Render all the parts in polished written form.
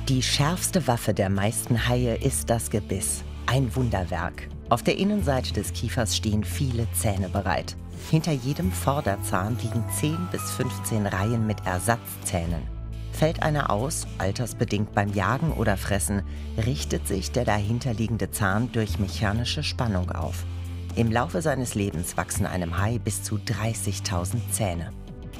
Die schärfste Waffe der meisten Haie ist das Gebiss. Ein Wunderwerk. Auf der Innenseite des Kiefers stehen viele Zähne bereit. Hinter jedem Vorderzahn liegen 10 bis 15 Reihen mit Ersatzzähnen. Fällt einer aus, altersbedingt beim Jagen oder Fressen, richtet sich der dahinterliegende Zahn durch mechanische Spannung auf. Im Laufe seines Lebens wachsen einem Hai bis zu 30.000 Zähne.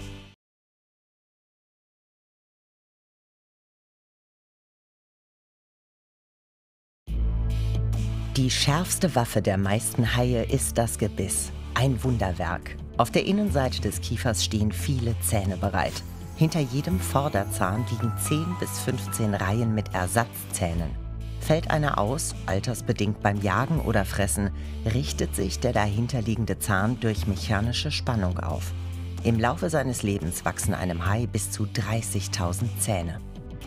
Die schärfste Waffe der meisten Haie ist das Gebiss. Ein Wunderwerk. Auf der Innenseite des Kiefers stehen viele Zähne bereit. Hinter jedem Vorderzahn liegen 10 bis 15 Reihen mit Ersatzzähnen. Fällt einer aus, altersbedingt beim Jagen oder Fressen, richtet sich der dahinterliegende Zahn durch mechanische Spannung auf. Im Laufe seines Lebens wachsen einem Hai bis zu 30.000 Zähne.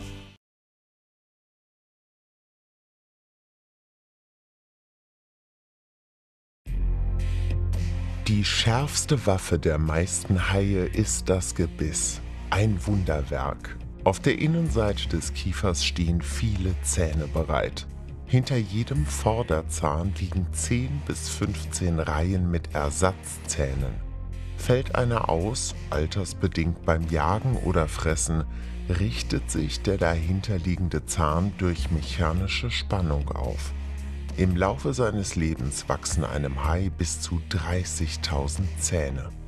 Die schärfste Waffe der meisten Haie ist das Gebiss. Ein Wunderwerk. Auf der Innenseite des Kiefers stehen viele Zähne bereit. Hinter jedem Vorderzahn liegen 10 bis 15 Reihen mit Ersatzzähnen. Fällt einer aus, altersbedingt beim Jagen oder Fressen, richtet sich der dahinterliegende Zahn durch mechanische Spannung auf. Im Laufe seines Lebens wachsen einem Hai bis zu 30.000 Zähne.